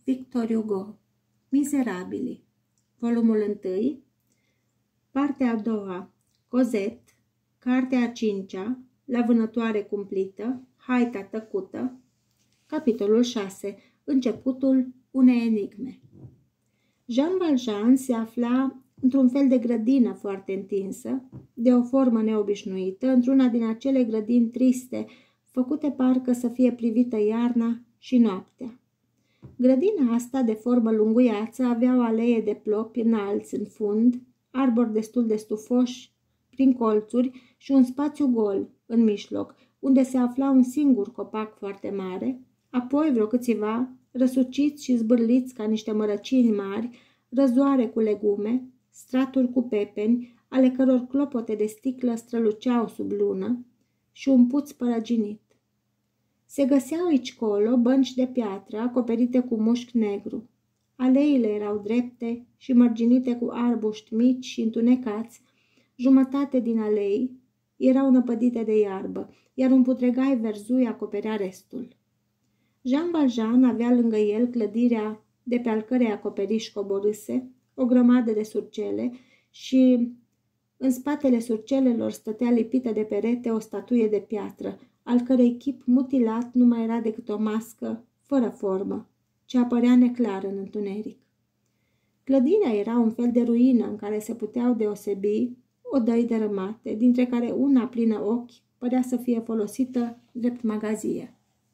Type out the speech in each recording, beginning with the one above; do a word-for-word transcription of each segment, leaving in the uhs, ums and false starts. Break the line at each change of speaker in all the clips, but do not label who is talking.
Victor Hugo, Mizerabili, volumul unu, partea a doua, Cosette, cartea a cincea, La vânătoare cumplită, Haita tăcută, capitolul șase, începutul unei enigme. Jean Valjean se afla într-un fel de grădină foarte întinsă, de o formă neobișnuită, într-una din acele grădini triste, făcute parcă să fie privită iarna și noaptea. Grădina asta, de formă lunguiață, avea o alee de plopi înalți în fund, arbori destul de stufoși prin colțuri și un spațiu gol în mijloc, unde se afla un singur copac foarte mare, apoi vreo câțiva, răsuciți și zbârliți ca niște mărăcini mari, răzoare cu legume, straturi cu pepeni, ale căror clopote de sticlă străluceau sub lună, și un puț părăginit. Se găseau aici-colo bănci de piatră acoperite cu mușchi negru. Aleile erau drepte și mărginite cu arbuști mici și întunecați. Jumătate din alei erau năpădite de iarbă, iar un putregai verzui acoperea restul. Jean Valjean avea lângă el clădirea de pe al cărei acoperiș coborâse, o grămadă de surcele și în spatele surcelelor stătea lipită de perete o statuie de piatră, al cărei chip mutilat nu mai era decât o mască fără formă, ce apărea neclară în întuneric. Clădirea era un fel de ruină în care se puteau deosebi odăi dărâmate, dintre care una plină ochi părea să fie folosită drept magazie.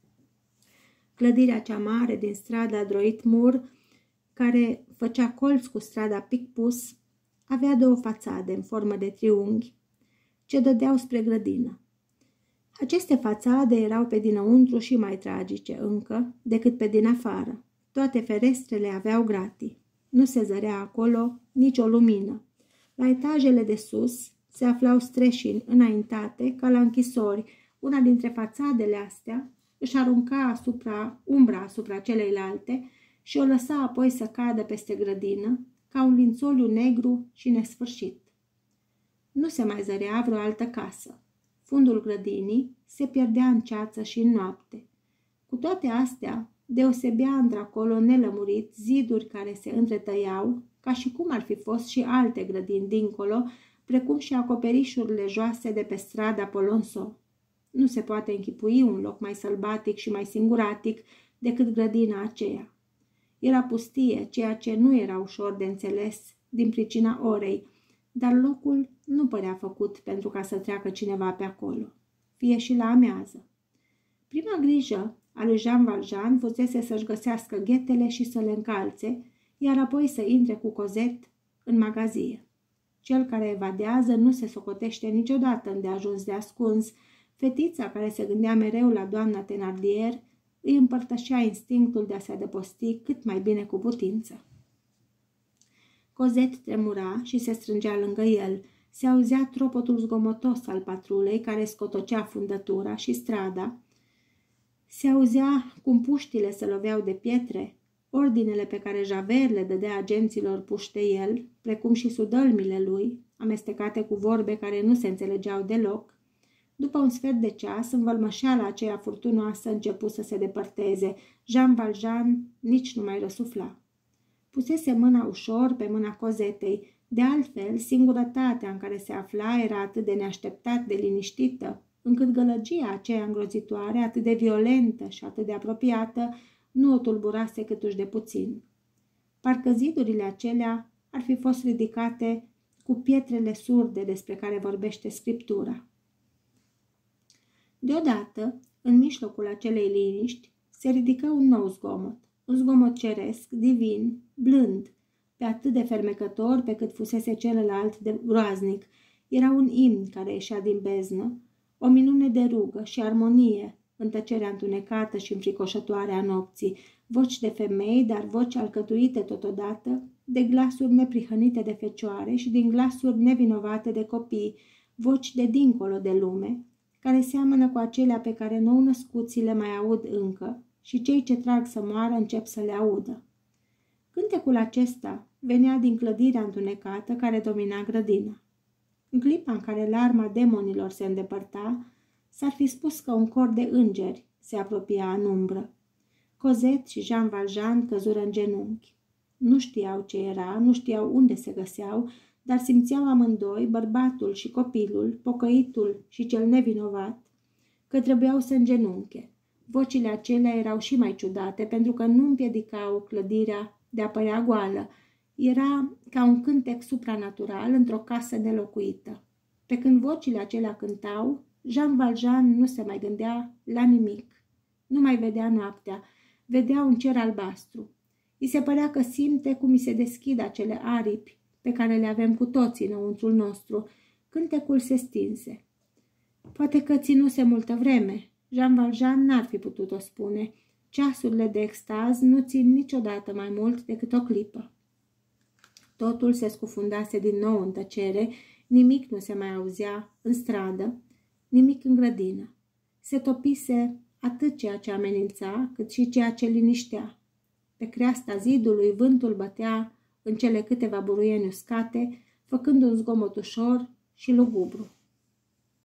Clădirea cea mare din strada Droit-Mur, care făcea colț cu strada Picpus, avea două fațade în formă de triunghi, ce dădeau spre grădină. Aceste fațade erau pe dinăuntru și mai tragice încă decât pe din afară. Toate ferestrele aveau gratii. Nu se zărea acolo nicio lumină. La etajele de sus se aflau streșini înaintate ca la închisori. Una dintre fațadele astea își arunca asupra, umbra asupra celeilalte și o lăsa apoi să cadă peste grădină ca un lințoliu negru și nesfârșit. Nu se mai zărea vreo altă casă. Fundul grădinii se pierdea în ceață și în noapte. Cu toate astea, deosebea într-acolo nelămurit ziduri care se întretăiau, ca și cum ar fi fost și alte grădini dincolo, precum și acoperișurile joase de pe strada Polonceau. Nu se poate închipui un loc mai sălbatic și mai singuratic decât grădina aceea. Era pustie, ceea ce nu era ușor de înțeles din pricina orei, dar locul nu părea făcut pentru ca să treacă cineva pe acolo, fie și la amiază. Prima grijă a lui Jean Valjean fusese să-și găsească ghetele și să le încalțe, iar apoi să intre cu Cosette în magazie. Cel care evadează nu se socotește niciodată îndeajuns de ascuns. Fetița, care se gândea mereu la doamna Thénardier, îi împărtășea instinctul de a se adăposti cât mai bine cu putință. Cosette tremura și se strângea lângă el. Se auzea tropotul zgomotos al patrulei care scotocea fundătura și strada. Se auzea cum puștile se loveau de pietre, ordinele pe care Javert le dădea agenților puși de el, precum și sudălmile lui, amestecate cu vorbe care nu se înțelegeau deloc. După un sfert de ceas, învălmășeala aceea furtunoasă începu să se depărteze. Jean Valjean nici nu mai răsufla. Pusese mâna ușor pe mâna Cosetei. De altfel, singurătatea în care se afla era atât de neașteptat de liniștită, încât gălăgia aceea îngrozitoare, atât de violentă și atât de apropiată, nu o tulburase câtuși de puțin. Parcă zidurile acelea ar fi fost ridicate cu pietrele surde despre care vorbește Scriptura. Deodată, în mijlocul acelei liniști, se ridică un nou zgomot, un zgomot ceresc, divin, blând, pe atât de fermecător pe cât fusese celălalt de groaznic. Era un imn care ieșea din beznă, o minune de rugă și armonie în tăcerea întunecată și înfricoșătoare a nopții, voci de femei, dar voci alcătuite totodată de glasuri neprihănite de fecioare și din glasuri nevinovate de copii, voci de dincolo de lume, care seamănă cu acelea pe care nou-născuții le mai aud încă și cei ce trag să moară încep să le audă. Cântecul acesta venea din clădirea întunecată care domina grădina. În clipa în care larma demonilor se îndepărta, s-ar fi spus că un cor de îngeri se apropia în umbră. Cosette și Jean Valjean căzură în genunchi. Nu știau ce era, nu știau unde se găseau, dar simțeau amândoi, bărbatul și copilul, pocăitul și cel nevinovat, că trebuiau să îngenunche. Vocile acelea erau și mai ciudate, pentru că nu împiedicau clădirea de a părea goală. Era ca un cântec supranatural într-o casă nelocuită. Pe când vocile acelea cântau, Jean Valjean nu se mai gândea la nimic. Nu mai vedea noaptea, vedea un cer albastru. I se părea că simte cum i se deschid acele aripi pe care le avem cu toții înăuntrul nostru. Cântecul se stinse. Poate că ținuse multă vreme. Jean Valjean n-ar fi putut-o spune. Ceasurile de extaz nu țin niciodată mai mult decât o clipă. Totul se scufundase din nou în tăcere, nimic nu se mai auzea în stradă, nimic în grădină. Se topise atât ceea ce amenința, cât și ceea ce liniștea. Pe creasta zidului vântul bătea în cele câteva buruieni uscate, făcând un zgomot ușor și lugubru.